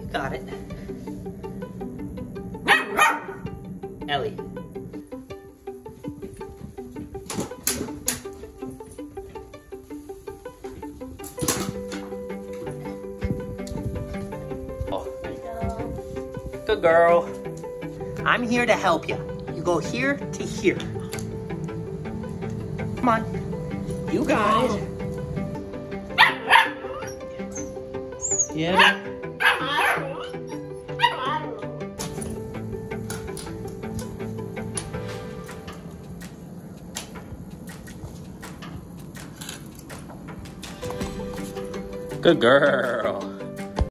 You got it. Ellie. Good girl. I'm here to help you. You go here to here. Come on. You got it. Yeah. Good girl.